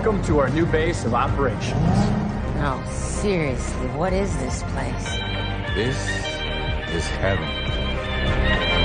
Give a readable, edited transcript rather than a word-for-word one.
Welcome to our new base of operations. No, seriously, what is this place? This is heaven.